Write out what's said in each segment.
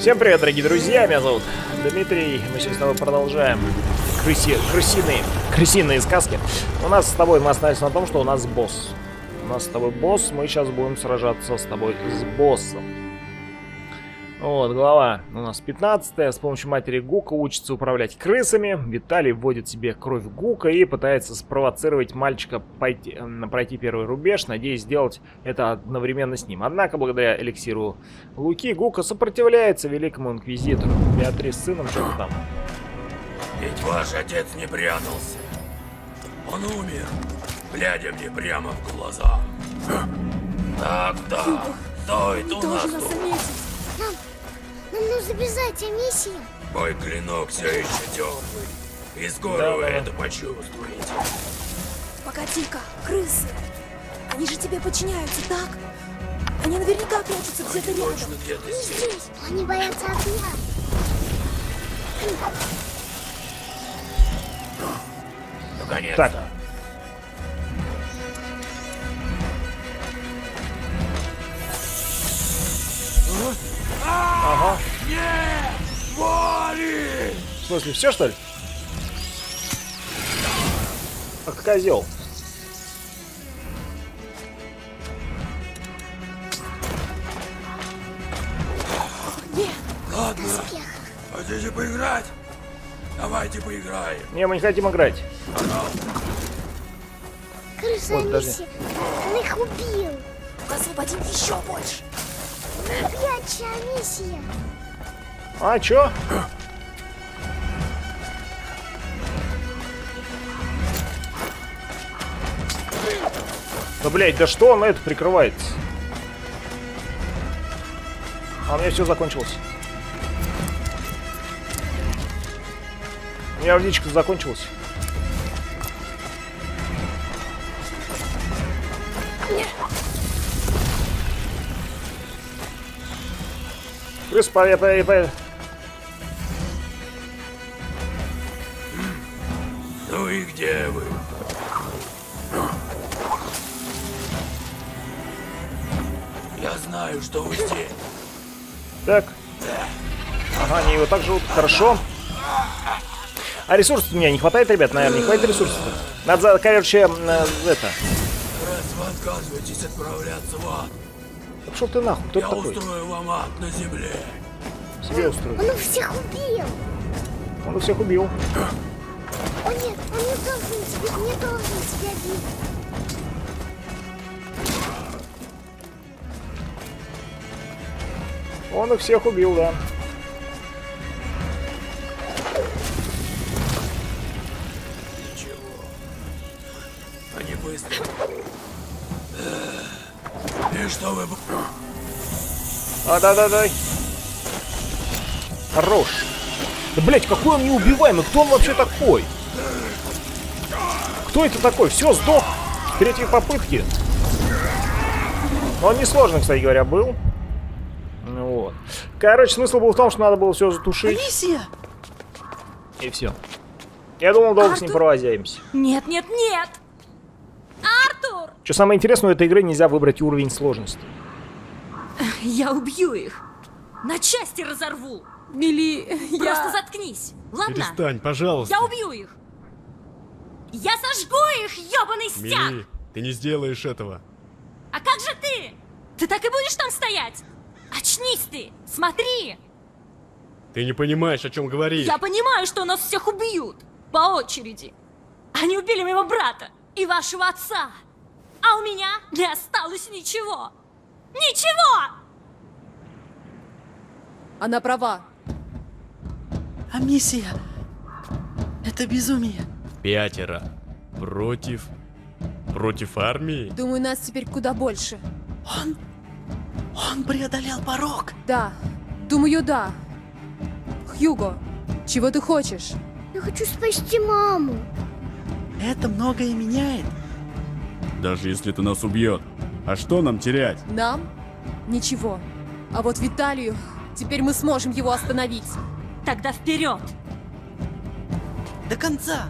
Всем привет, дорогие друзья, меня зовут Дмитрий. Мы сегодня с тобой продолжаем крысиные сказки. Мы остановились на том, что у нас босс. У нас с тобой босс, мы сейчас будем сражаться с тобой с боссом. Вот, глава у нас 15-я. С помощью матери Гука учится управлять крысами. Виталий вводит себе кровь Гука и пытается спровоцировать мальчика пройти первый рубеж, надеясь сделать это одновременно с ним. Однако, благодаря эликсиру Луки, Гука сопротивляется великому инквизитору. Беатрис с сыном что-то там. Ведь ваш отец не прятался. Он умер, глядя мне прямо в глаза. Так, стоит у нас тут. Нам нужно бежать, миссия. Мой клинок все еще теплый. И скоро вы это почувствуете. Погоди-ка, крысы. Они же тебе подчиняются, так? Они наверняка прячутся где-то рядом. Точно где-то здесь. Здесь. Они боятся огня. Наконец-то. Так. Ага. Нет! Вали! В смысле, все что ли? Ах, козел. Ладно. Хотите поиграть? Давайте поиграем. Не, мы не хотим играть. Крыса Вот, подожди. миссия. Он их убил. Освободим еще больше. Прячься, миссия. А, чё? Да, блядь, да что он это прикрывается? А у меня все закончилось. У меня водичка закончилась. Крыс, Ну и где вы? Я знаю, что вы здесь. Так. Ага, они его так живут. Хорошо. А ресурсов у меня не хватает, ребят? Наверное, не хватит ресурсов. Надо, короче, это. Раз вы отказываетесь отправляться в ад, Пошел ты нахуй, кто я ты такой? устрою вам ад на земле. Себе устроил. Он их всех убил. Он их всех убил. О нет, он не должен тебя бить. Он их всех убил, да. Ничего. Они быстро. И что вы... А, да-да-дай. Хорош. Да, блять, какой он неубиваемый. Кто он вообще такой? Кто это такой? Все, сдох. В третьей попытке. Но он несложный, кстати говоря, был. Ну вот. Короче, смысл был в том, что надо было все затушить. Миссия! И все. Я думал, долго с ним провозяемся. Нет, нет, нет! Артур! Что самое интересное, у этой игры нельзя выбрать уровень сложности. Я убью их. На части разорву. Мили, просто заткнись. Ладно? Перестань, пожалуйста. Я убью их. Я сожгу их, ёбаный стяг! Мили, ты не сделаешь этого. А как же ты? Ты так и будешь там стоять? Очнись ты! Смотри! Ты не понимаешь, о чем говоришь. Я понимаю, что нас всех убьют. По очереди. Они убили моего брата и вашего отца. А у меня не осталось ничего. Ничего! Она права. А миссия? Это безумие. 5 против армии? Думаю, нас теперь куда больше. Он преодолел порог. Да. Думаю, да. Хьюго, чего ты хочешь? Я хочу спасти маму. Это многое меняет. Даже если ты нас убьет. А что нам терять? Нам? Ничего. А вот Виталию, теперь мы сможем его остановить. Тогда вперед! До конца.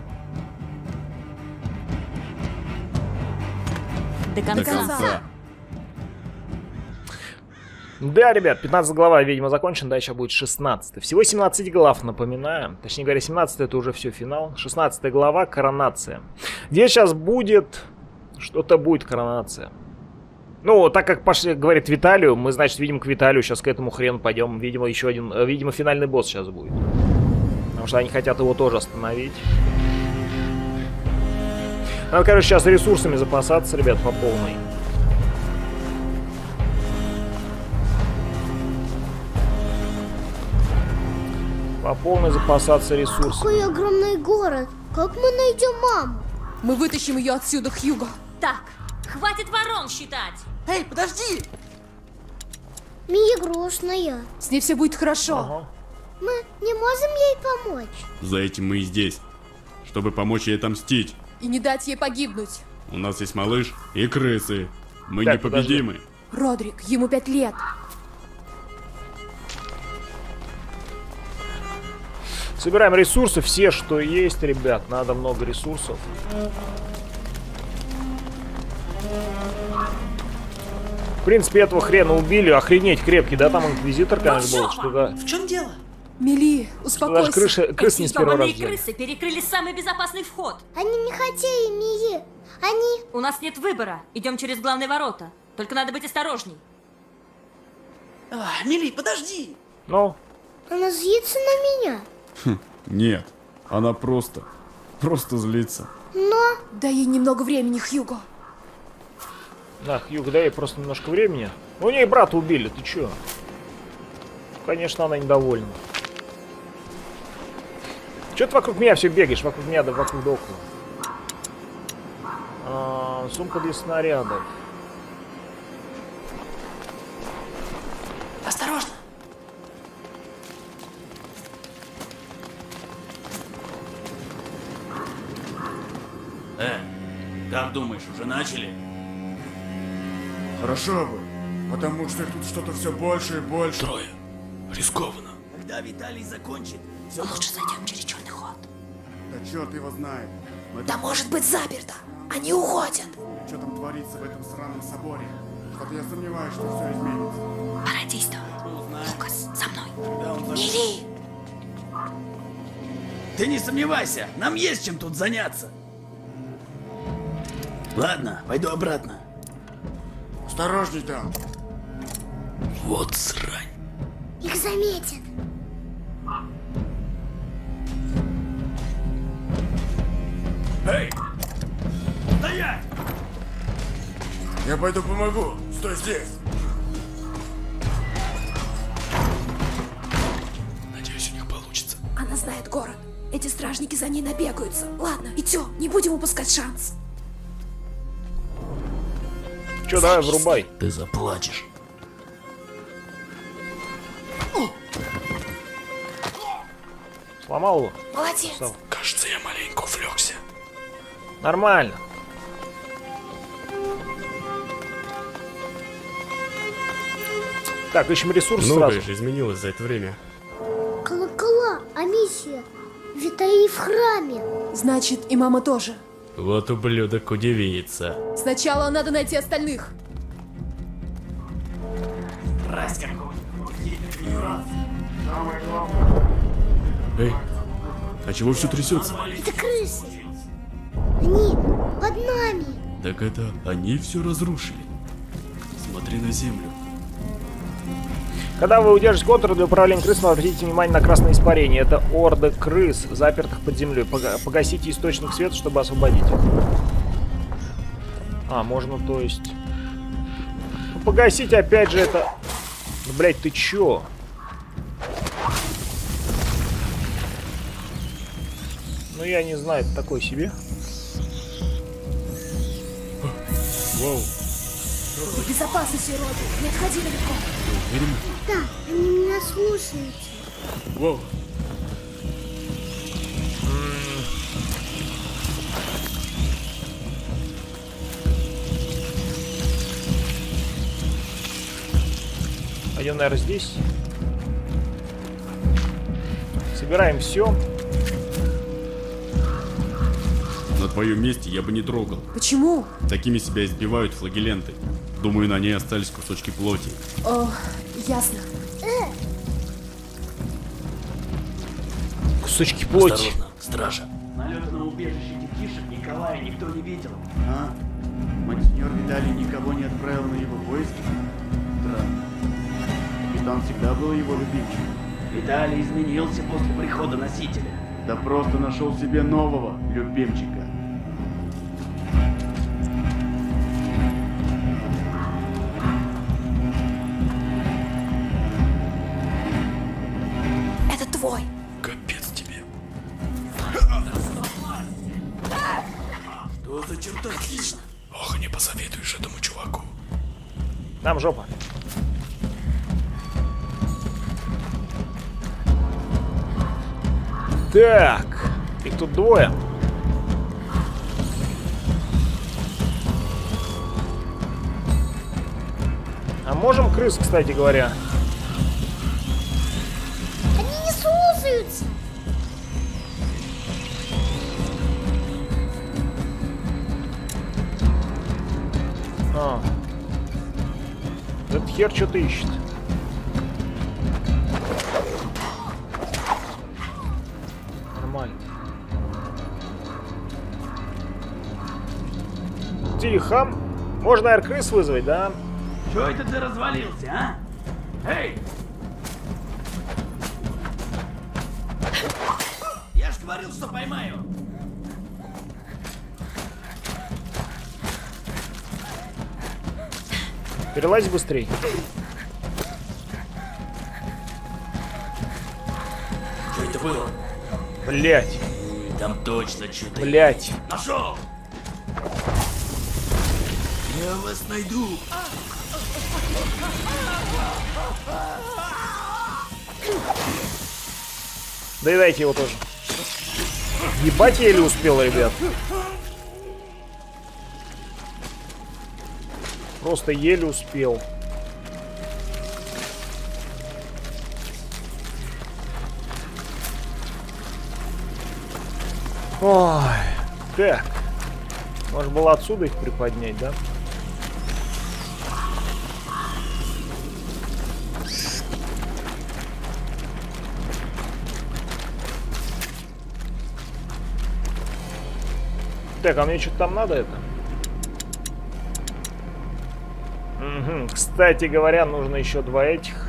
До конца. Да, ребят, 15 глава, видимо, закончена, дальше будет 16. Всего 17 глав, напоминаю. Точнее говоря, 17 это уже все финал. 16 глава, коронация. Где сейчас будет... Что-то будет коронация. Ну, так как пошли, говорит Виталию, мы, значит, видим к Виталию, сейчас к этому хрену пойдем. Видимо, еще один, видимо, финальный босс сейчас будет. Потому что они хотят его тоже остановить. Надо, короче, сейчас ресурсами запасаться, ребят, по полной. По полной запасаться ресурсами. Какой огромный город. Как мы найдем маму? Мы вытащим ее отсюда, Хьюго. Так, хватит ворон считать. Эй, подожди! Мия грустная. С ней все будет хорошо. Ага. Мы не можем ей помочь. За этим мы и здесь. Чтобы помочь ей отомстить. И не дать ей погибнуть. У нас есть малыш и крысы. Мы Так, непобедимы. Родрик, ему 5 лет. Собираем ресурсы, все, что есть, ребят. Надо много ресурсов. В принципе, этого хрена убили. Охренеть крепкий, да? Там инквизитор, конечно, был. Что-то... В чем дело? Мели, Даже успокойся. крыс не с первого раза Эти взяли. крысы перекрыли самый безопасный вход. Они не хотели Мии. Они... У нас нет выбора. Идем через главные ворота. Только надо быть осторожней. Мили, подожди! Ну, Она злится на меня. Нет, она просто злится. Но... Дай ей немного времени, Хьюго. на, Хьюг, дай ей просто немножко времени. У нее брата убили, ты чё? Конечно, она недовольна. Чё ты вокруг меня все бегаешь? Вокруг меня, да вокруг да около. Сумка для снарядов. Осторожно! Как думаешь, уже начали? Хорошо бы, потому что тут что-то все больше и больше. Трое. Рискованно. Когда Виталий закончит, Лучше зайдем через черный ход. Да черт его знает. Да может быть заперто. Они уходят. Что там творится в этом сраном соборе? Что-то я сомневаюсь, что все изменится. Пора действовать. Лукас, за мной. Мели! ты не сомневайся, нам есть чем тут заняться. Ладно, пойду обратно. Осторожней там. Вот срань. Их заметят. Эй! Стоять! Я пойду помогу. Стой здесь. Надеюсь, у них получится. Она знает город. Эти стражники за ней набегаются. Ладно, идем, не будем упускать шанс. Чё, давай, врубай. Ты заплачешь. Сломал его? Молодец. Все. Кажется, я маленько увлекся. Нормально. Так, ищем ресурсы Многое сразу. же изменилось за это время. Колокола, а миссия? Виталий в храме. Значит, и мама тоже. Вот ублюдок удивится. Сначала надо найти остальных. Эй, а чего все трясется? Это крысы. Они под нами. Так это они все разрушили. Смотри на землю. Когда вы удержите контур для управления крысами, обратите внимание на красное испарение. Это орда крыс, запертых под землей. Погасите источник света, чтобы освободить их. А, можно, то есть... Ну, погасить опять же это... Ну, блядь, ты чё? Ну, я не знаю, это такой себе. Вау. В безопасности, Родрик. Не отходи далеко. Да, они меня слушаются. Вау. Пойдем, наверное, здесь. Собираем все. На твоем месте я бы не трогал. Почему? Такими себя избивают флагеленты. Думаю, на ней остались кусочки плоти. О, Ясно. Кусочки плоти. Осторожно, стража. Налета на убежище детишек Николая никто не видел. А? Монсеньор Виталий никого не отправил на его поиски? Странно. Капитан всегда был его любимчиком. Виталий изменился после прихода носителя. Да просто нашел себе нового любимчика. Это твой. Капец тебе. Что за чертовщина? Ох, не посоветуешь этому чуваку. Там жопа. Так, их тут двое. А можем крыс, кстати говоря? Они не слушаются. А. Этот хер что-то ищет. Нормально. Тихо. Можно аэрокрыс вызвать, да? Чё это ты развалился, а? Эй! Я ж говорил, что поймаю. Перелазь быстрей. Что это было? Блять, Там точно что-то. блять. Нашел! Я вас найду. Доедайте его тоже. Ебать, я еле успел, ребят. Просто еле успел. Ой, так. Можно было отсюда их приподнять, да? Так, а мне что-то там надо это? Угу. Кстати говоря, нужно еще два этих.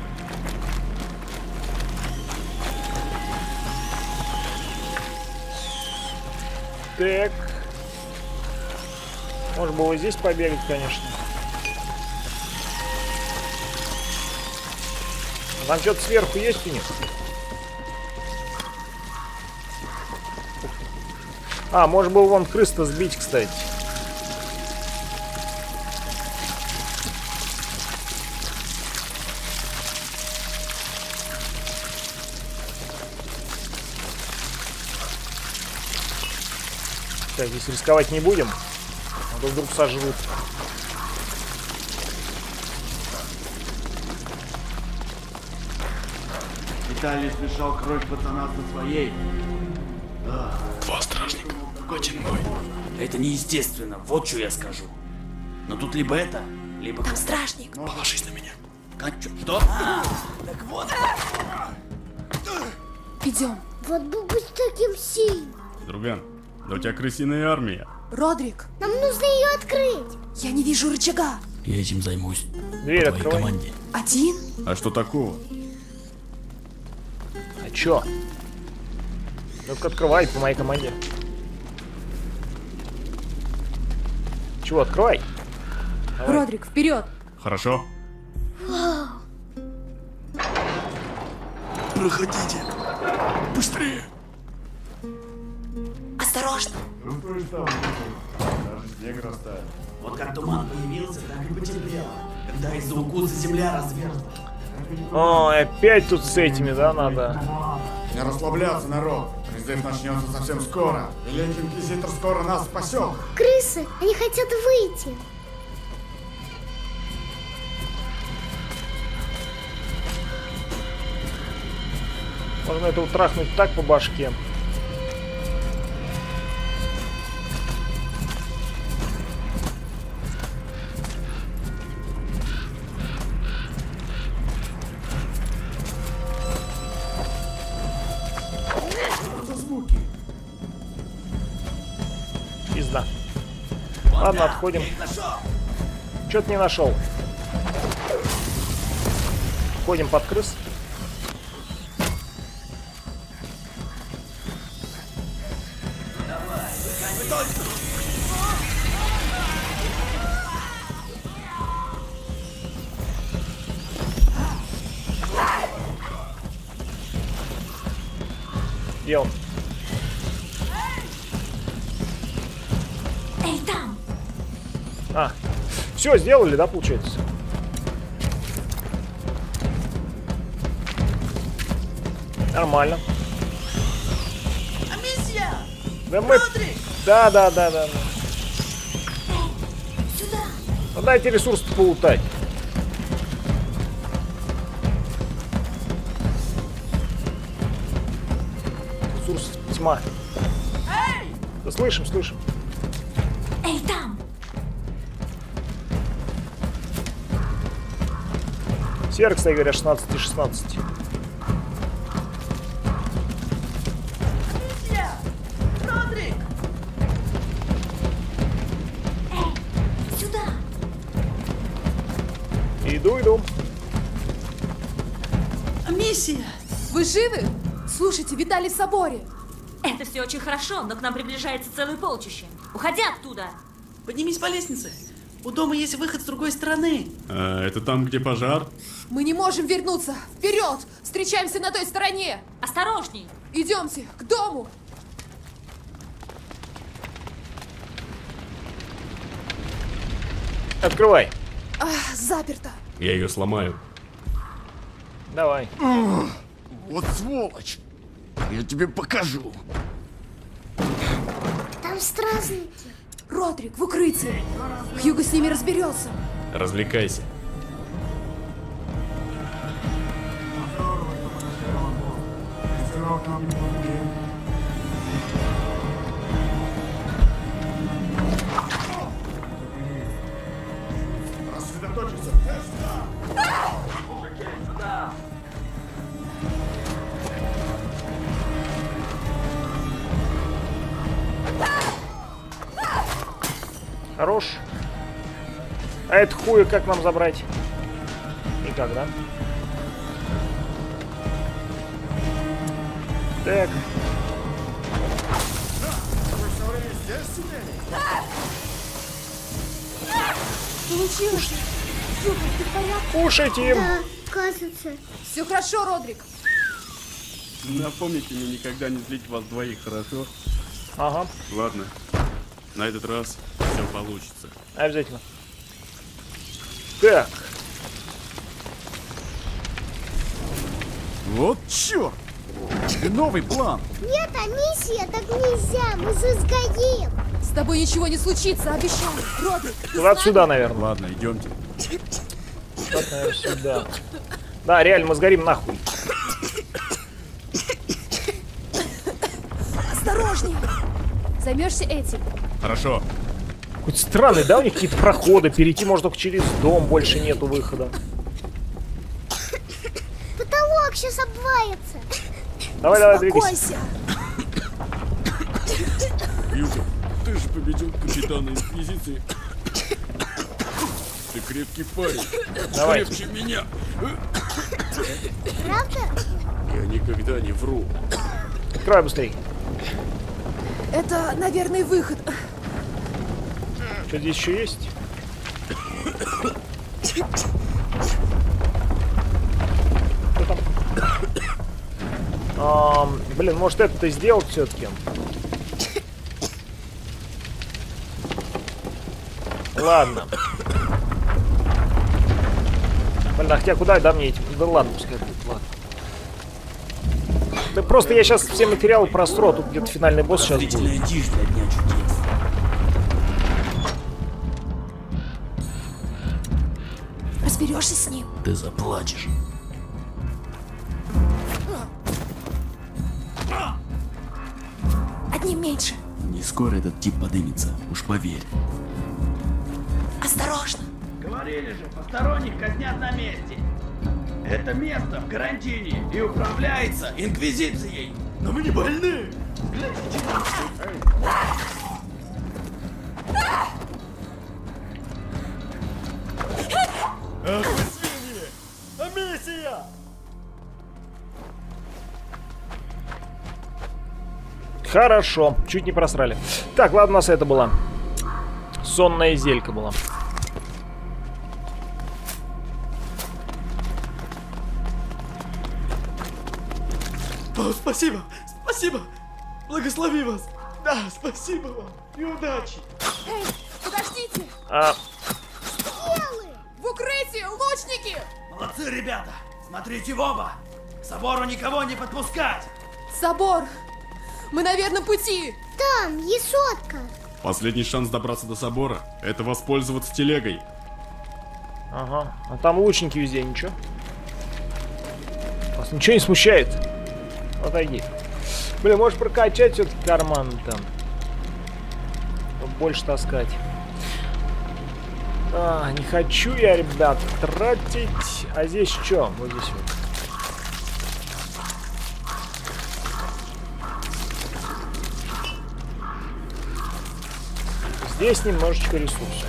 Так. Можно было здесь побегать, конечно. А там что-то сверху есть у них? А, может было вон крыс-то сбить, кстати. Так, здесь рисковать не будем. А то вдруг сожрут. Виталий смешал кровь пацана со своей. Два стражника, один мой. Это неестественно, вот что я скажу. Но тут либо это, либо... Там стражник. Положись на меня. Что? Так вот. Идем. Вот бы быть таким сильным. Друган, да у тебя крысиная армия. Родрик, Нам нужно ее открыть. я не вижу рычага. Я этим займусь. Дверь Твоей открывай. команде. Один? А что такого? А чё? Ну-ка открывай по моей команде. Чего, открывай? Давай. Родрик, вперед! Хорошо. Проходите. Быстрее. Осторожно! Чувствуешь там? Даже снег растает. Вот как туман появился, так и потеплело. Когда из-за укуса земля разверзлась. О, опять тут с этими, да, надо? Не расслабляться, народ. Призыв начнется совсем скоро. Великий инквизитор скоро нас спасет. Крысы, они хотят выйти. Можно это утрахнуть так по башке. Ладно, отходим. Что-то не нашел. Ходим под крыс. Где он? Эй, там! А, все сделали, да, получается? Нормально. Да мы... Да. Сюда! Ну дайте ресурсы полутать. Ресурс тьма. Да слышим. Эй, там! Серый, кстати говоря, 16 и 16. Сюда! Иду. Миссия! Вы живы? Слушайте, Виталий в соборе. Это все очень хорошо, но к нам приближается целое полчище. Уходи оттуда! Поднимись по лестнице. У дома есть выход с другой стороны. Это там, где пожар? Мы не можем вернуться. Вперед! Встречаемся на той стороне. Осторожней! Идемте к дому. Открывай. Заперто. Я ее сломаю. Давай. Вот сволочь! Я тебе покажу. Там стражники. Родрик в укрытии. Хьюго с ними разберется. Развлекайся. Хорош. А это хуя как нам забрать? Никак, да? Так. Получилось. Супер, ты в порядке? Кушайте им. Да, кажется. Все хорошо, Родрик. Напомните мне никогда не злить вас двоих, хорошо? Ага, Ладно. На этот раз все получится. обязательно. Так. Вот черт! Новый план. Нет, а миссия, так нельзя, мы же сгорим. С тобой ничего не случится, обещаю. Родрик, ты Вот с сюда, нами? наверное. Ладно, идемте. Вот, наверное, сюда. Да, реально, мы сгорим нахуй. Осторожнее. Займешься этим. Хорошо. Какой-то странный, да, у них какие-то проходы. Перейти можно только через дом, больше нету выхода. Потолок сейчас обвалится. Давай, двигайся. Успокойся. Юга, ты же победил капитана Инквизиции. Ты крепкий парень. Давай. Крепче меня. Правда? Я никогда не вру. Открывай быстрей. Это, наверное, выход. Что здесь еще есть? Что там? Блин, может это-то сделать все-таки? Ладно. Блин, а хотя куда, да, мне эти... Да ладно, пускай будет, ладно. Да просто я сейчас все материалы просру, а тут где-то финальный босс сейчас будет. Зрительная тишь для Дня чудес. Разберешься с ним. Ты заплачешь. Одним меньше. Не скоро этот тип подымется, уж поверь. Осторожно. Говорили же, посторонних казнят на месте. Это место в карантине и управляется Инквизицией. Но мы не больны. Ах вы свиньи! Миссия! Хорошо, чуть не просрали. Так, ладно, у нас это была сонная зелька была. О, спасибо, спасибо. Благослови вас. Да, спасибо вам. И удачи. Эй, подождите! Стрелы! В укрытие, лучники! Молодцы, ребята. Смотрите в оба. К собору никого не подпускать. Собор! Мы на верном пути! Там, Есотка! Последний шанс добраться до собора — это воспользоваться телегой. Ага, а там лучники везде, ничего? Вас ничего не смущает? Отойди. Блин, можешь прокачать все-таки карман там. Больше таскать. Не хочу я, ребят, тратить. А здесь что? Вот здесь вот. Здесь немножечко ресурсов.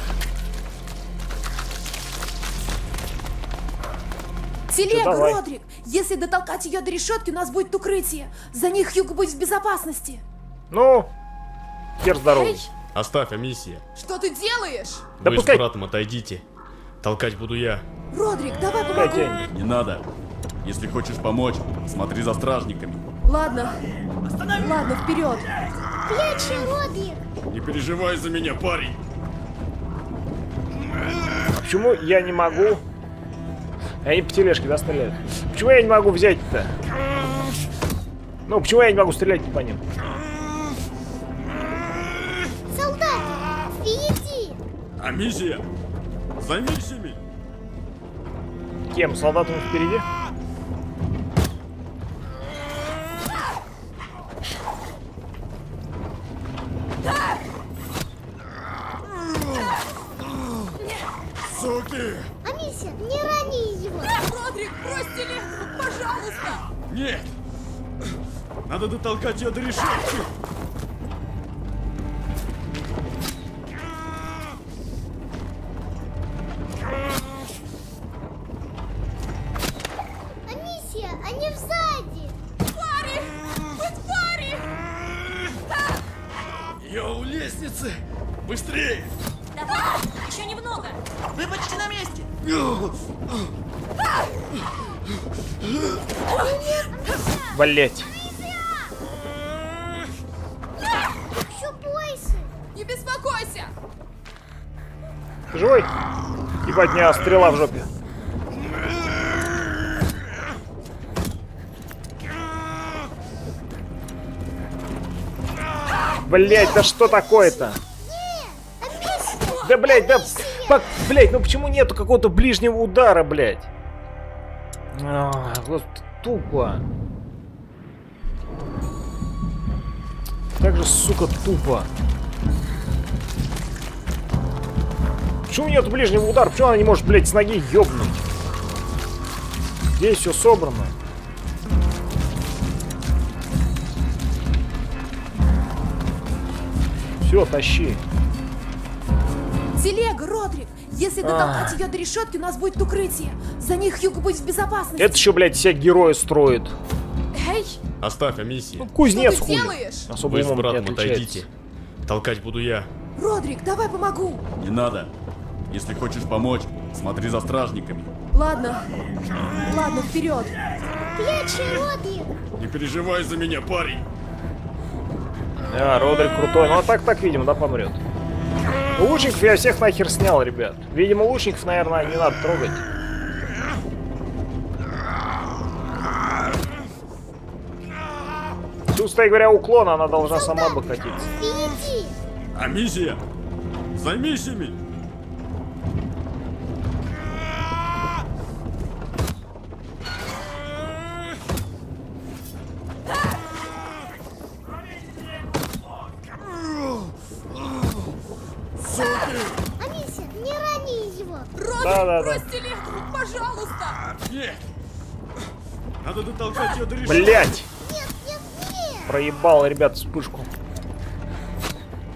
Телега, давай. Родрик! Если дотолкать ее до решетки, у нас будет укрытие. За них Хьюго будет в безопасности. Ну, хер здоровый. Эй, Оставь, Амисия. что ты делаешь? Да Вы пускай- с братом отойдите. Толкать буду я. Родрик, давай Пускай помогу. тянет. Не надо. Если хочешь помочь, смотри за стражниками. Ладно. Ладно, вперед. Плечи, Родрик! Не переживай за меня, парень. Почему я не могу... Они по тележке, да, стреляют? Почему я не могу взять-то? Ну, почему я не могу стрелять по ним? Солдаты, впереди! Амисия, займись ими. Кем? Солдатами впереди? Суки! Амися, не рани его! Родрик, брось телегу, пожалуйста. Нет! Надо дотолкать ее до решетки. Амисия, они сзади! Твари! Вы твари! Я у лестницы! Быстрее! Давай, еще немного. Вы почти на месте. Блять. Еще бойся! Не беспокойся! Ты живой? Ебать, у меня стрела в жопе. Блять, да что такое-то? Да, блять, да... Блять, ну почему нету какого-то ближнего удара, блять? Вот тупо. Так же, сука, тупо. Почему нету ближнего удара? Почему она не может, блять, с ноги ёбнуть? Здесь все собрано. Все, тащи. Телега, Родрик! Если дотолкать ее до решетки, у нас будет укрытие. За них Хьюго будет в безопасности. Это еще, блядь, все герои строят. Эй, Оставь, Амисия. Ну, кузнец что ты хули. делаешь? Особо Вы с умом не братом отличается. отойдите. Толкать буду я. Родрик, давай помогу. Не надо. Если хочешь помочь, смотри за стражниками. Ладно. Ладно, вперед. Плечи, Родрик! Не переживай за меня, парень. Родрик крутой. Ну, а так, видимо, да, помрет. Лучников я всех нахер снял, ребят. Видимо, лучников, наверное, не надо трогать. Чувствуя говоря, уклона, она должна сама бы катиться. Впереди! Амисия, займись ими. Амися, не рани его! Родрик, Да. брось телегу, пожалуйста. Нет. Надо дотолкать ее до решетки. Блять! Нет, нет, нет! Проебал, ребят, вспышку.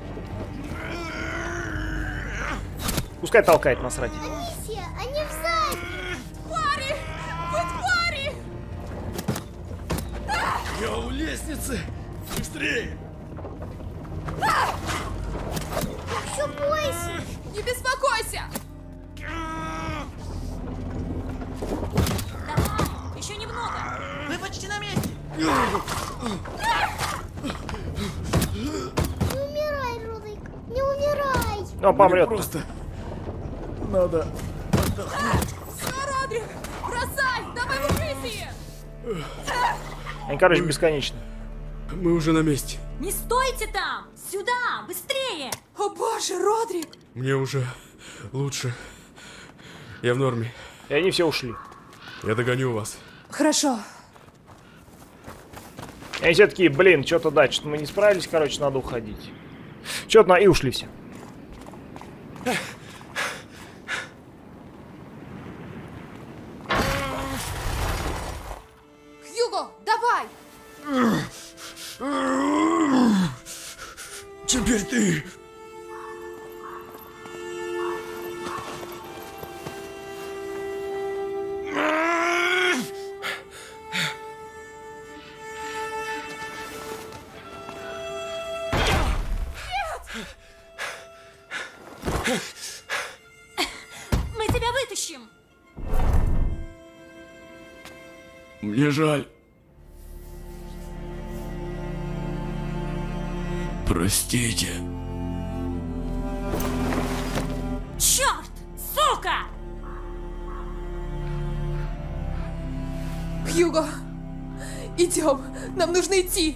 Пускай толкает, насрать. Амися, они сзади! Я у лестницы! Быстрее! Все, бойся! Не беспокойся! Давай, еще немного. Мы почти на месте. Не умирай, Ролик, не умирай! Ну, помрет. Просто надо... Все, Родрик! Бросай! Давай в укрытие! Они, короче, бесконечно. Мы уже на месте. Не стойте там! Сюда! Быстрее! О боже, Родрик! Мне уже лучше. Я в норме. И они все ушли. Я догоню вас. Хорошо. И они все такие, блин, что-то да, что-то мы не справились, короче, надо уходить. Что-то и ушли все. Хьюго, давай! Теперь ты. Мы тебя вытащим! Мне жаль. Простите. Черт! Сука! Хьюго! Идем! Нам нужно идти!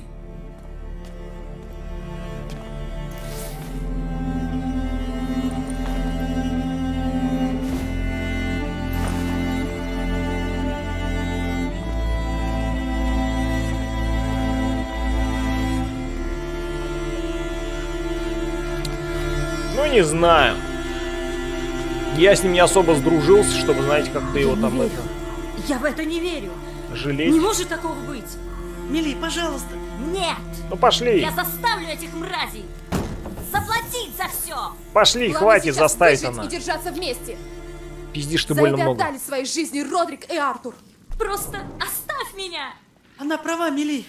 Ну, не знаю. Я с ним не особо сдружился, чтобы, знаете, как-то его там это... Я в это не верю. жалеть. Не может такого быть. Мили, пожалуйста. Нет. Ну пошли. Я заставлю этих мразей заплатить за все. Пошли, Главное хватит, сейчас заставит выжить она. и держаться вместе. Пиздишь ты За больно это много. отдали свои жизни Родрик и Артур. Просто оставь меня. Она права, Мили.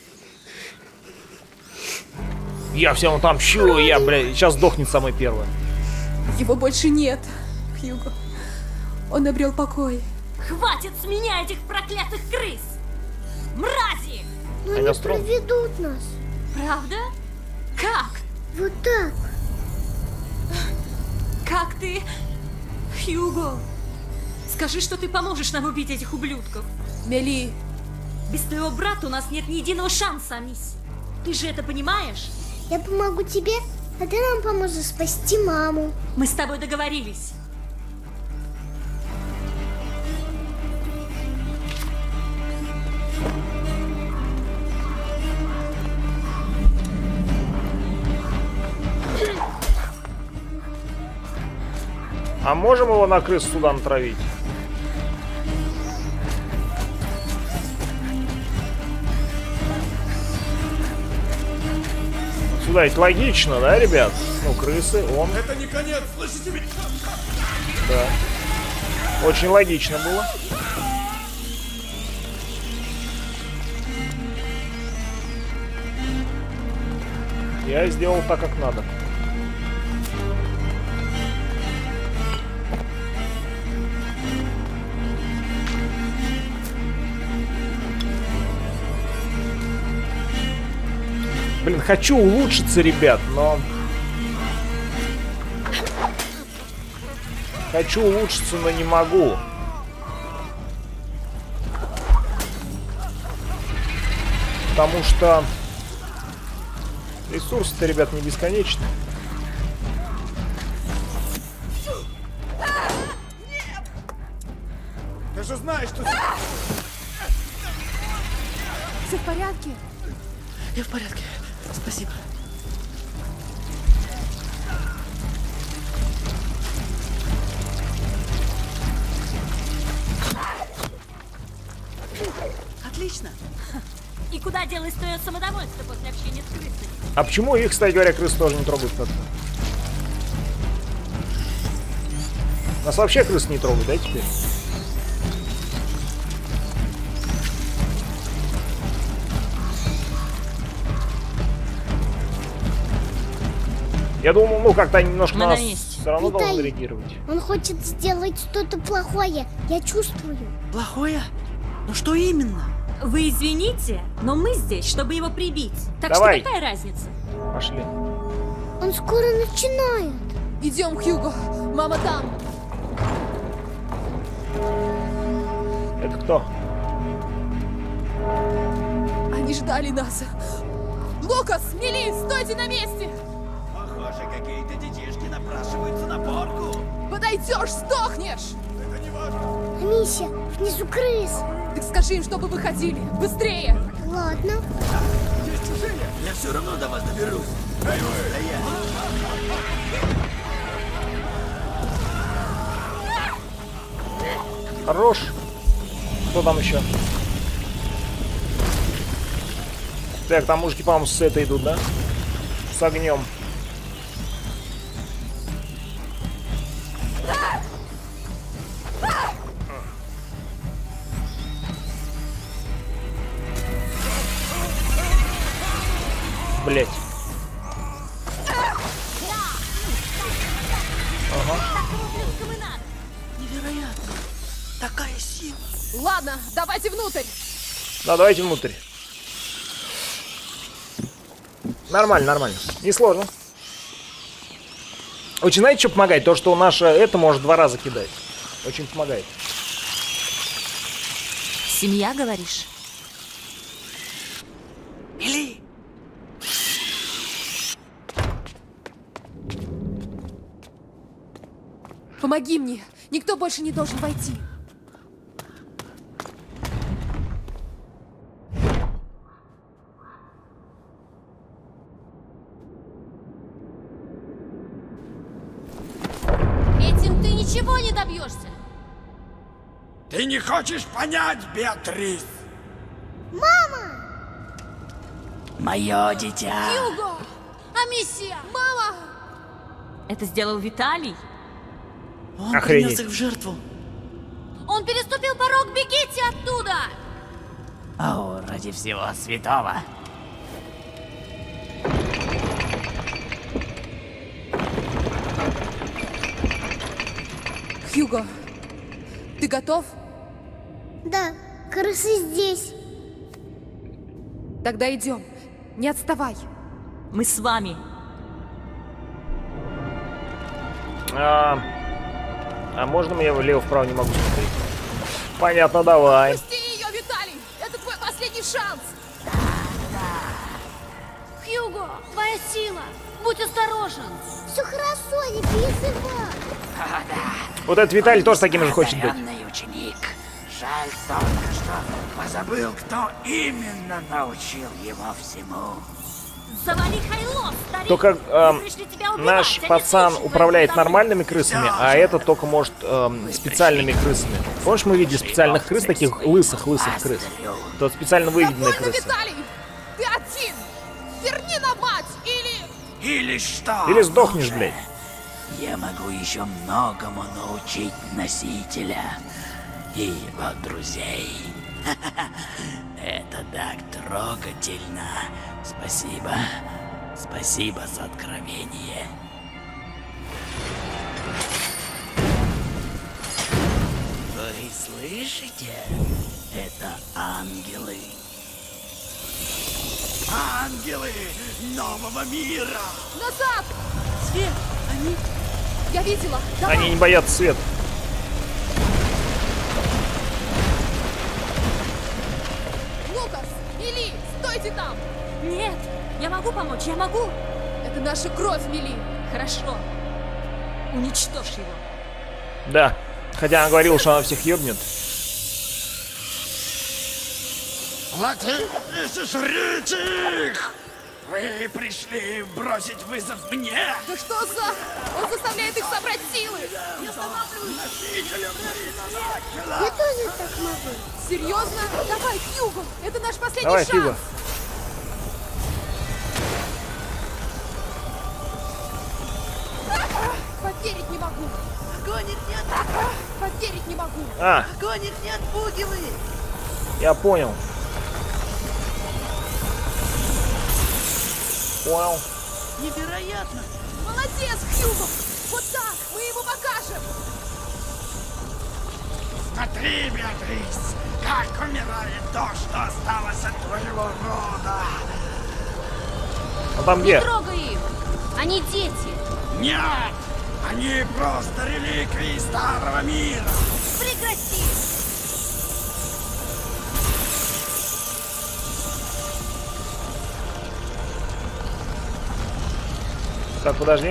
Я всем отомщу, я, блядь, сейчас сдохнет самый первый. Его больше нет, Хьюго. Он обрел покой. Хватит с меня этих проклятых крыс. Мрази. Но Они они остров? проведут нас. Правда? Как? Вот так. Как ты? Хьюго. Скажи, что ты поможешь нам убить этих ублюдков. Мели, Без твоего брата у нас нет ни единого шанса, мисс. Ты же это понимаешь? Я помогу тебе, а ты нам поможешь спасти маму. Мы с тобой договорились. А можем его на крысу сюда натравить? Сюда ведь логично, да, ребят? Ну, крысы, он. Это не конец, слышите меня? Да. Очень логично было. Я сделал так, как надо. Блин, хочу улучшиться, ребят, но... Хочу улучшиться, но не могу. Потому что... Ресурсы-то, ребят, не бесконечны. Ты же знаешь, что... все в порядке? Я в порядке. Спасибо. Отлично. И куда делось твое самодовольство после общения с крысами? А почему их, кстати говоря, крысы тоже не трогают как-то? Нас вообще крысы не трогают, да, теперь? — Я думал, ну как-то немножко Мы на на нас месте. все равно должны Виталий, реагировать. он хочет сделать что-то плохое. Я чувствую. Плохое? Ну что именно? Вы извините, но мы здесь, чтобы его прибить. Так Давай. что какая разница? Пошли. Он скоро начинает. Идем, Хьюго. Мама там. Это кто? Они ждали нас. Лукас, Мили, стойте на месте! Похоже, какие-то детишки напрашиваются на порку. Подойдешь, сдохнешь! Миссия, внизу крыс. Так скажи им, чтобы выходили. Быстрее! Ладно. Я все равно до вас доберусь. Хорош. Кто там еще? Так, там мужики, по-моему, с этой идут, да? С огнем. Блять. Невероятно. Такая сила. Ладно, давайте внутрь. Да, давайте внутрь. Нормально, нормально. Несложно. Очень, знаете, что помогает? То, что наша это может 2 раза кидать. Очень помогает. Семья, говоришь? Или Помоги мне. Никто больше не должен войти. Этим ты ничего не добьешься. Ты не хочешь понять, Беатрис? мое дитя. Хьюго! Амисия! Мама! Это сделал Виталий. Он Охренеть. принес их в жертву. Он переступил порог, бегите оттуда! О, ради всего святого. Хьюго, ты готов? Да, крысы здесь. Тогда идем. Не отставай. Мы с вами. А можно мне влево-вправо не могу смотреть? Понятно, давай. Пусти ее, Виталий! Это твой последний шанс! Хьюго, твоя сила! Будь осторожен! Все хорошо, не переживай. Вот этот Виталий тоже таким же хочет быть. Одаренный ученик. Жаль только, что позабыл, кто именно научил его всему. Завали Хайло, старик! Только Мы пришли тебя убивать, наш а не пацан слышим управляет твоих нормальными крысами, а этот только может специальными крысами. Помнишь, мы видели специальных крыс, таких лысых крыс? Тот специально выведенные Довольно, крысы. Виталий! Ты один! Верни нам мать! Или... Или что? Или сдохнешь, блядь. Я могу еще многому научить носителя и его друзей. Это так трогательно. Спасибо. Спасибо за откровение. Вы слышите? Это ангелы. Ангелы нового мира! Назад! Свет! Они... Я видела! Давай! Они не боятся света. Лукас! Мили! Стойте там! Нет, я могу помочь, я могу! Это наша кровь, Мили! Хорошо. Уничтожь его. Да. Хотя она говорила, что она всех ёбнет. Сожрите их! Вы пришли бросить вызов мне? Да что за... Он заставляет их собрать силы! Я тоже так могу. Серьезно? Давай, Хьюго! Это наш последний Давай, шанс! Хьюго. Поверить не могу! Огонь их не Поверить не могу! Огонь их не отпугивает. Я понял. Понял. Невероятно. Молодец, Хьюго! Вот так, мы ему покажем! Смотри, Беатрис, как умирает то, что осталось от твоего рода. А там где? Не трогай их! Они дети! Нет, они просто реликвии старого мира. Прекрати! Так, подожди.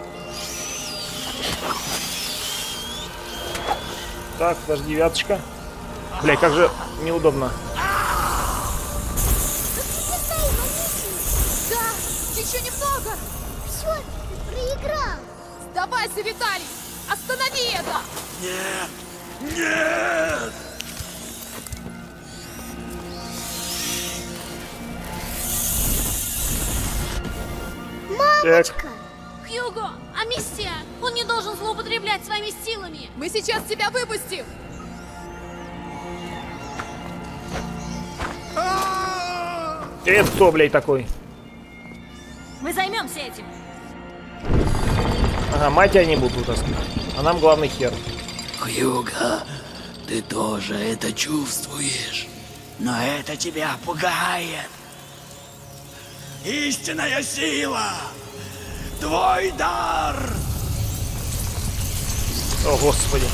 Так, подожди, девяточка. Блядь, как же неудобно. Да, еще немного! Все, ты проиграл. Сдавайся, Виталий! Останови это! Нет, нет! Мамочка! Хьюго! Амисия! Он не должен злоупотреблять своими силами! Мы сейчас тебя выпустим! Это кто, блядь, такой? Мы займемся этим! Ага, мать они будут вытаскивать. А нам главный хер. Хьюго, ты тоже это чувствуешь, но это тебя пугает. Истинная сила! Твой дар! О, господи.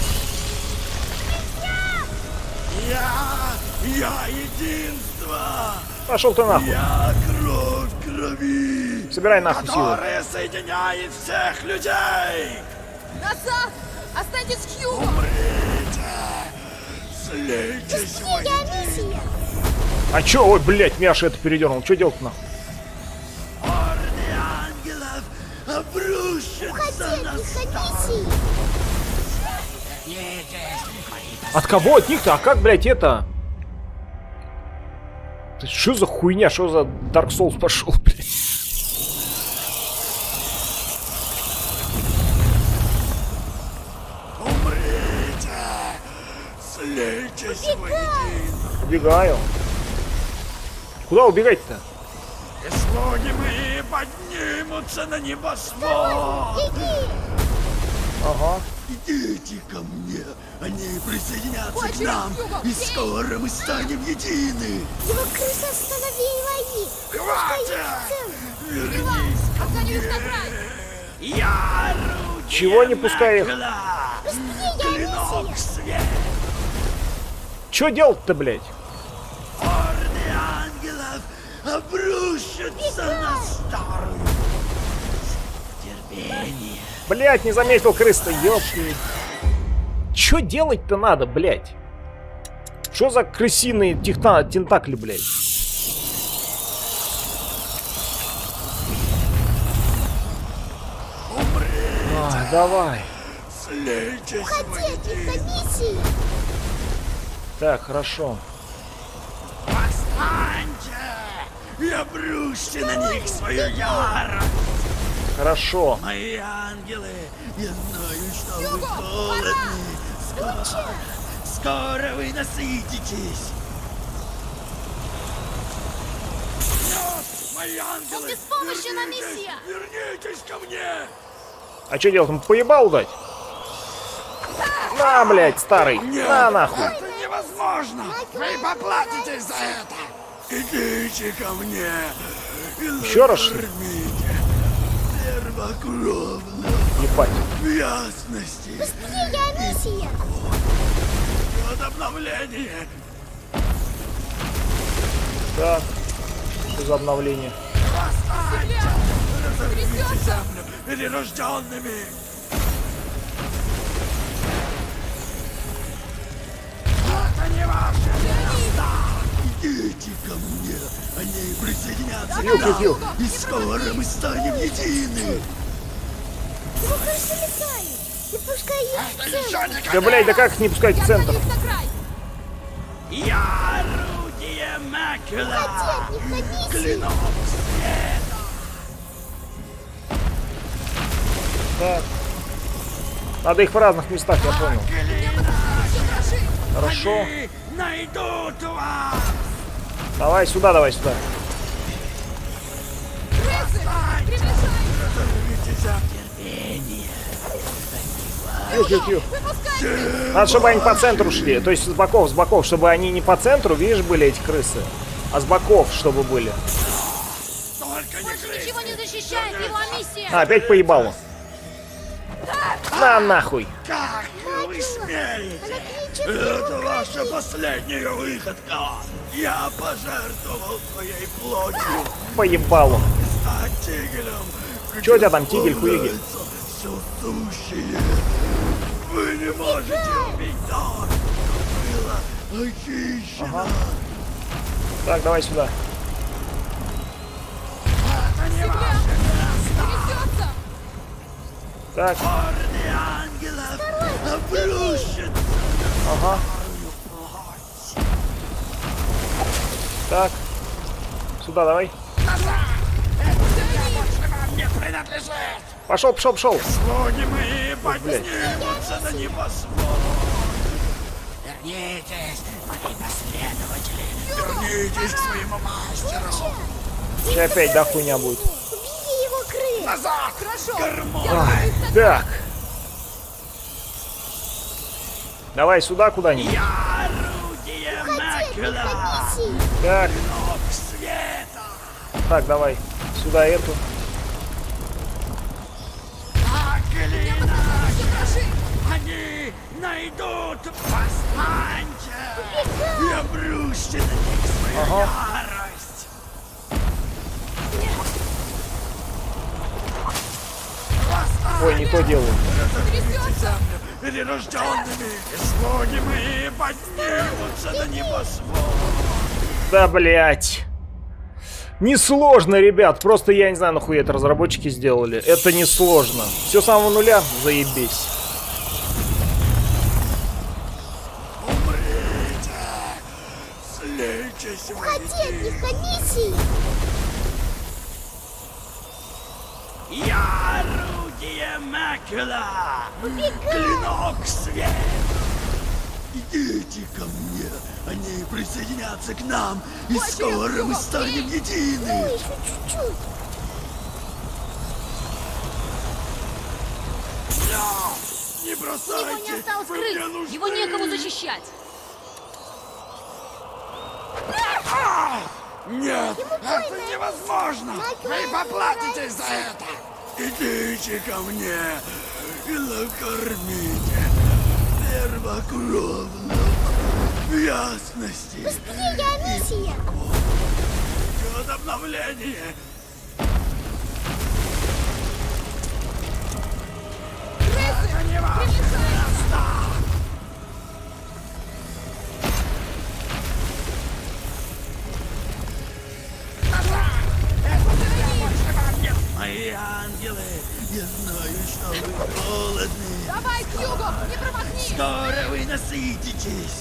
Я единство! Пошел ты нахуй. Я кровь крови! Собирай нахуй силу. Которая соединяет всех людей! Назад! Останьтесь с Хьюго! Слейтесь Я Амисия! А чё? Ой, блядь, Мяша это передернул. Чё делать нахуй? Орды ангелов обрушатся Уходи на от них, Амисия! От кого? От них-то? А как, блядь, это? Что за хуйня? Что за Dark Souls пошел, блядь? Умрите! Слейтесь воедино! Убегаю. Куда убегать-то? И слуги мои поднимутся на небосвод! Ага. Идите ко мне! Они присоединятся Очередь, к нам! Хьюго, И бей! скоро мы станем едины! Его крысы остановили! Хватит! Вернись ко Отгони их мне! на край! Я орудие Чего не пускай их? Макла! Быстрее, Клинок Амисия! свет! Чё делать-то, блядь? Орды ангелов обрушатся на старую! Терпение! Блядь, не заметил крыс-то, ёпки. Чё делать-то надо, блядь? Что за крысиные тентакли, блядь? Ай, давай. Слейтесь Уходи от них, воедино! Амисия! Так, хорошо. Восстаньте! И обрушьте на них свою ярость! Хорошо. Мои ангелы, я знаю, что вы Хьюго, голодны. Скоро вы насытитесь. Нет, мои ангелы, Он беспомощен, вернитесь, Амисия! вернитесь ко мне. А что делать? Ему поебал дать? На, блядь, старый. На, нахуй. Это невозможно. Вы поплатитесь за это. Идите ко мне. И Еще раз, что ли? накормите первокровно Ебать. в ясности. Быстрее, Амисия! От обновления. Так. Что за обновление? Разорвите землю перерожденными. Это не ваше место. Идите ко мне. Они присоединятся Ю, к ю, ю. нам. И скоро мы станем едины. Его крысы летают! Не пускай их в центр! Да, блядь, да как не пускать в центр? Отгони их на край! Я орудие Макла. Уходи от них, Амисия! Клинок света. Так. Надо их в разных местах, я понял. Хорошо. Они найдут вас. Давай сюда, давай сюда. Крысы! Приближаются! Надо, чтобы они по центру шли. То есть с боков, чтобы они не по центру, видишь, были эти крысы, а с боков, чтобы были. Больше ничего не защищает его миссия. А, опять поебало. На нахуй. Как вы смеете? Это ваша последняя выходка. Я пожертвовал своей плотью. Поебало. Стать тигелем. Чё у тебя там, тигель-хуигель? Все сущее. Вы не можете убить то, что было очищено. Ага. Так, давай сюда. Это не ваше место. Так. Горы ангелов обрушат. Ага. Так. Сюда давай. Пошел. Слуги мои поднимутся на небосвод. Вернитесь, мои последователи. Вернитесь к своему мастеру. Сейчас опять да хуйня будет. Убери его, крыс! Назад! Хорошо! Ай, так. Давай сюда куда-нибудь. Я орудие Макула. Так. Ног света. Так, давай. Сюда эту. Они найдут восстаньте и обрушьте на них свою ярость. Ой, не то делаю. Перерожденными слуги мои поднимутся на небосвод. Да, блять. Несложно, ребят. Просто я не знаю, нахуя это разработчики сделали. Это несложно. Все с самого нуля. Заебись. Умрите! Слейтесь в Уходи от них, Анисий! Я орудие Макула! Клинок света! Идите ко мне! Они присоединятся к нам, и скоро мы станем едины! Ой, еще чуть-чуть! Не бросайте! Его не осталось Вы мне крыс. нужны! Его некому защищать. Нет, это невозможно! Вы поплатитесь за это! Идите ко мне и накормите первокровных в ясности Быстрее, Анисия! идет обновление! Это не ваше место! Мои ангелы, я знаю, что вы голодны. Давай, Хьюго, не промахни! Скоро вы насытитесь.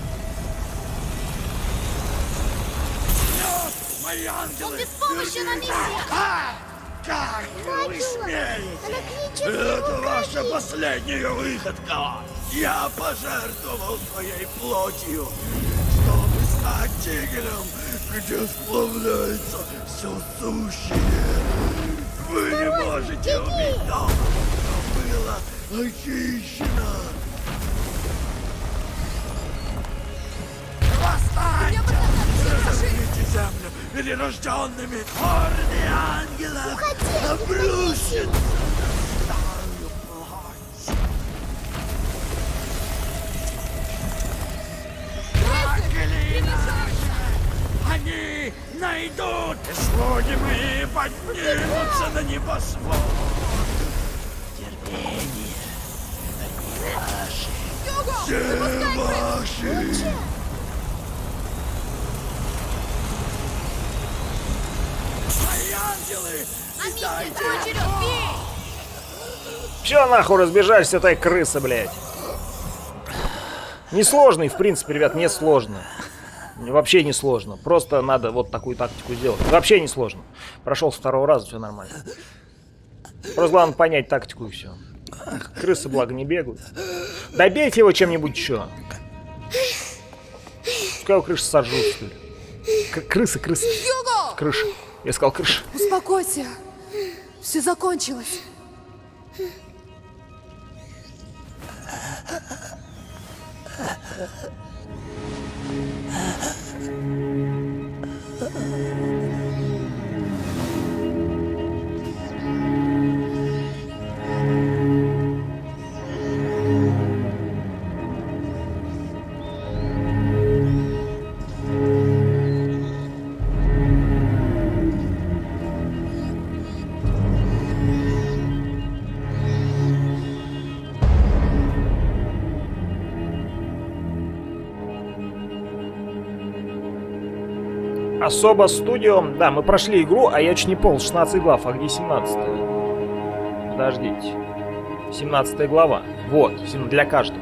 Нет, мои ангелы. Он беспомощен, Анисия. Как вы смеете? Она кричит Это его ваша последняя выходка. Я пожертвовал своей плотью, чтобы стать тигелем, где сплавляется все сущее. Вы не можете убить то, что было очищено. Восстаньте! Разорвите землю перерожденными хорды ангелов! Обрушится на старую плоть! Они найдут, и слуги мои поднимутся на небосвод. Терпение, они ваши. Все ваши. Мои ангелы, Анисия, очередь, бей! Все нахуй разбежались этой крысы, блядь. Несложный, в принципе, ребят, не сложно. Вообще не сложно. Просто надо вот такую тактику сделать. Вообще не сложно. Прошел с второго раза, все нормально. Просто главное понять тактику и все. Крысы, благо, не бегают. Добейте его чем-нибудь еще. Пускай его крыши сожрут, что ли. Крысы. Хьюго! Крыша. Я сказал крыша. Успокойся. Все закончилось. Особо студио. Да, мы прошли игру, а я чуть не понял. 16 глав, а где 17? Подождите. 17 глава. Вот, для каждого.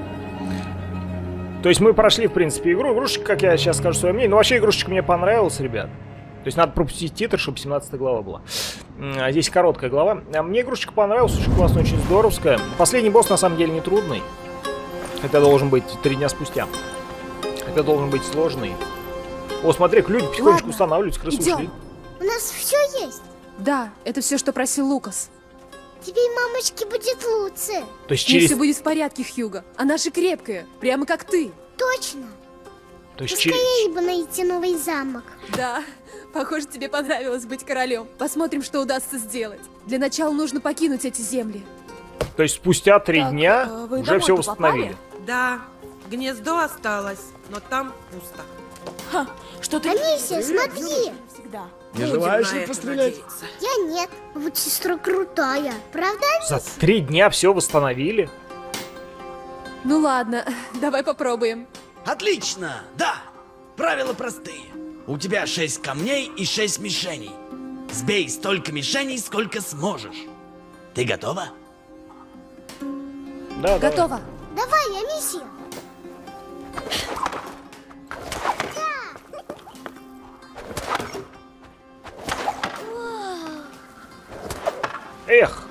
То есть мы прошли, в принципе, игру. Игрушечка, как я сейчас скажу свое мнение. Ну, вообще, игрушечка мне понравилась, ребят. То есть надо пропустить титр, чтобы 17 глава была. А здесь короткая глава. А мне игрушечка понравилась, очень классная, очень здоровская. Последний босс, на самом деле, не трудный. Это должен быть 3 дня спустя. Это должен быть сложный. О, смотри, люди потихонечку устанавливаются, крысы ушли. У нас все есть. Да, это все, что просил Лукас. Теперь мамочке будет лучше. То есть Все будет в порядке, Хьюго. Она же крепкая, прямо как ты. Точно. То есть Поскорее бы найти новый замок. Да, похоже, тебе понравилось быть королем. Посмотрим, что удастся сделать. Для начала нужно покинуть эти земли. То есть спустя 3 дня вы уже все домой-то восстановили. Да, гнездо осталось, но там пусто. Ха, что ты... Анисия, смотри. Всегда. Не желаешь ли пострелять? Я нет. Вот сестра крутая. Правда, За Анисия? 3 дня все восстановили. Ну ладно, давай попробуем. Отлично, да. Правила простые. У тебя 6 камней и 6 мишеней. Сбей столько мишеней, сколько сможешь. Ты готова? Да, Готово. Давай, Анисия. Эх,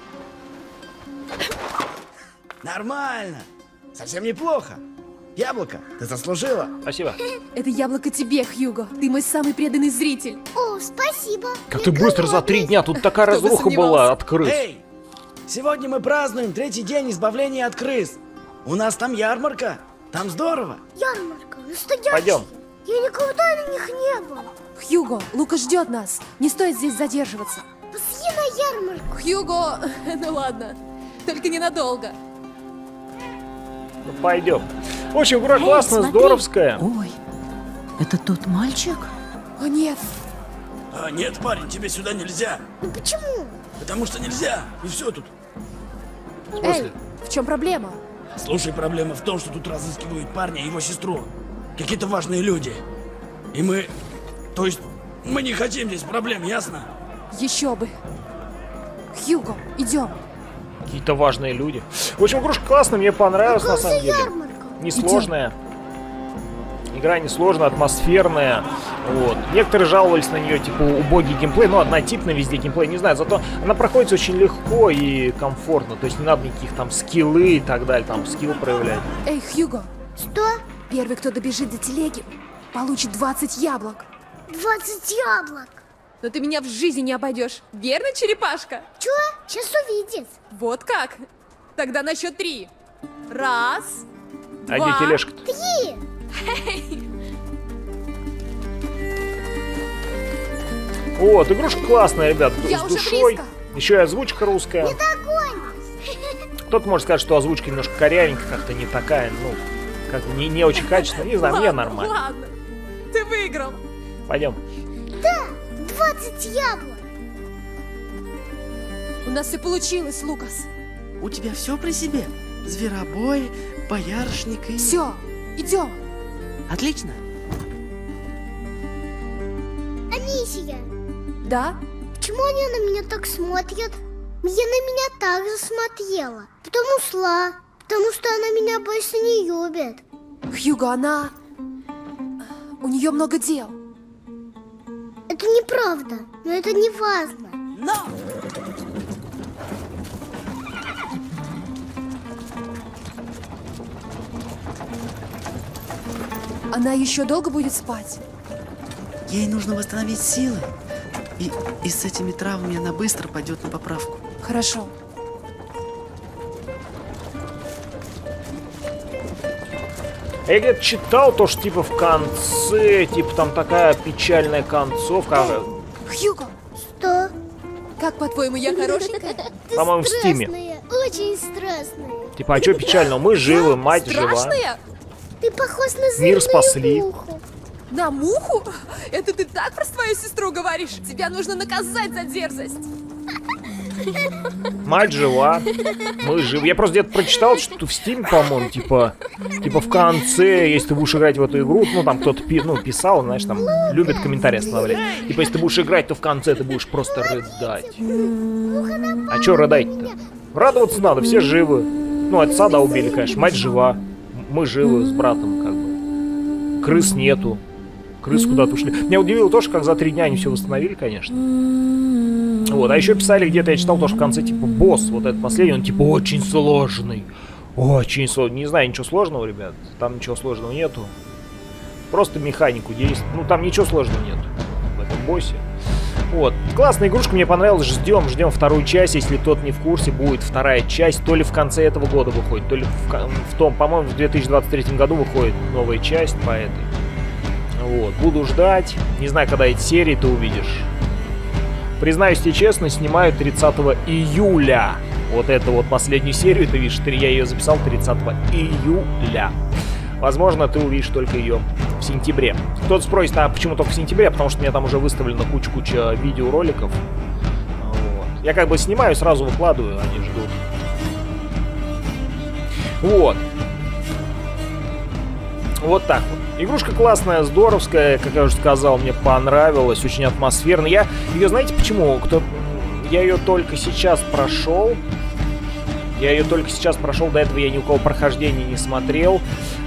Нормально. Совсем неплохо. Яблоко, ты заслужила. спасибо. Это яблоко тебе, Хьюго. Ты мой самый преданный зритель. О, спасибо. Как ты быстро за 3 дня, тут такая Кто бы разруха сомневался. была от крыс. Эй, сегодня мы празднуем 3-й день избавления от крыс. У нас там ярмарка. Там здорово. Ярмарка, настоящая. Пойдем. Я никогда на них не был. Хьюго, Лука ждет нас. Не стоит здесь задерживаться. Пошли на ярмарку. Хьюго, ну ладно. Только ненадолго. Ну, пойдем. В общем, игра классная, здоровская. Ой, это тот мальчик? О нет. А, нет, парень, тебе сюда нельзя. Ну почему? Потому что нельзя. И все тут. Эй, в чем проблема? Слушай, проблема в том, что тут разыскивают парня и его сестру. Какие-то важные люди. И мы... То есть, мы не хотим здесь проблем, ясно? Еще бы. Хьюго, идем. Какие-то важные люди. В общем, игрушка классная, мне понравилась на самом деле. Ярмарка. Несложная. Игра несложная, атмосферная. Вот. Некоторые жаловались на нее, типа, убогий геймплей. Ну, однотипный везде геймплей, не знаю. Зато она проходится очень легко и комфортно. То есть не надо никаких там скиллы и так далее, там скилл проявлять. Эй, Хьюго, Что? первый, кто добежит до телеги, получит 20 яблок. 20 яблок. Но ты меня в жизни не обойдешь. Верно, черепашка? Чё? Сейчас увидит. Вот как? Тогда на счет 3. Раз, А два, где тележка-то? 3. Вот, игрушка классная, ребят, Я с уже душой. близко. Еще и озвучка русская. Не догонишь. Кто-то может сказать, что озвучка немножко корявенькая, как-то не такая, ну, как не очень качественная. Не знаю, мне Ладно, нормально. Ладно, ты выиграл. Пойдем. Да, 20 яблок. У нас все получилось, Лукас. У тебя все при себе? Зверобой, боярышник и... Все, идем. Отлично. Анисия, Да? почему они на меня так смотрят? Я на меня так же смотрела. Потом ушла. Потому что она меня больше не любит. Хьюго, она... У нее много дел. Это неправда, но это не важно. Но! Она еще долго будет спать? Ей нужно восстановить силы. И с этими травмами она быстро пойдет на поправку. Хорошо. Я где-то читал то, что типа в конце, типа там такая печальная концовка. Хьюго! Что? Как, по-твоему, я хорошенькая? По-моему, в Стиме. Очень страшная. Типа, а что печально? Мы живы, мать жива. Страшная? Ты похож на Мир звериную спасли. муху. На муху? Это ты так про свою сестру говоришь? Тебя нужно наказать за дерзость. Мать жива, мы живы. Я просто где-то прочитал, что в Steam, по-моему, типа в конце, если ты будешь играть в эту игру, ну там кто-то писал, знаешь, там любит комментарии оставлять. Типа, если ты будешь играть, то в конце ты будешь просто рыдать. А чё рыдать-то? Радоваться надо, все живы. Ну, отца, да, убили, конечно. Мать жива. Мы живы с братом, как бы. Крыс нету. Крысы куда-то ушли. Меня удивило то, что как за 3 дня они все восстановили, конечно. Вот, а еще писали где-то, я читал, то, что в конце, типа, босс, вот этот последний, он, типа, очень сложный. Очень сложный. Не знаю, ничего сложного, ребят. Там ничего сложного нету. Просто механику действует. Ну, там ничего сложного нету в этом боссе. Вот. Классная игрушка, мне понравилась. Ждем вторую часть. Если тот не в курсе, будет вторая часть. То ли в конце этого года выходит, то ли в том, по-моему, в 2023 году выходит новая часть по этой. Вот. Буду ждать. Не знаю, когда эти серии ты увидишь. Признаюсь тебе честно, снимаю 30 июля. Вот эту вот последнюю серию, ты видишь, я ее записал 30 июля. Возможно, ты увидишь только ее в сентябре. Кто-то спросит, а почему только в сентябре? Потому что у меня там уже выставлена куча видеороликов. Вот. Я как бы снимаю, сразу выкладываю, они ждут. Вот. Вот так вот. Игрушка классная, здоровская, как я уже сказал, мне понравилась, очень атмосферная. Я ее, знаете почему? Я ее только сейчас прошел. До этого я ни у кого прохождения не смотрел.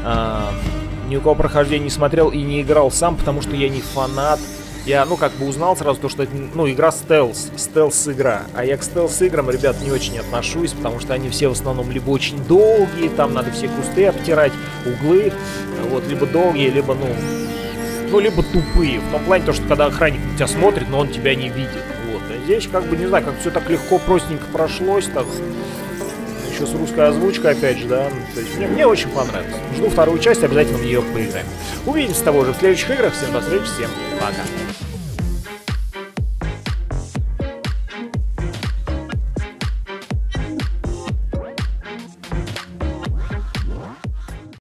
И не играл сам, потому что я не фанат. Я, как бы узнал сразу то, что это, игра стелс-игра. А я к стелс-играм, ребят, не очень отношусь, потому что они все в основном либо очень долгие, там надо все кусты обтирать, углы, вот, либо долгие, либо, либо тупые. В том плане, то, что когда охранник на тебя смотрит, но он тебя не видит. Вот. А здесь, как бы, не знаю, как все так легко, простенько прошлось, так, еще с русской озвучкой, опять же, да. То есть мне очень понравилось. Жду вторую часть, обязательно в нее поиграем. Увидимся с тобой уже в следующих играх. Всем до встречи, всем пока.